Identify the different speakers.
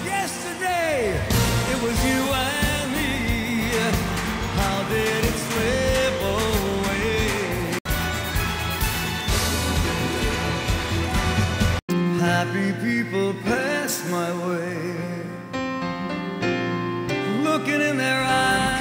Speaker 1: Yesterday, it was you and me. How did it slip away? Happy people pass my way, looking in their eyes.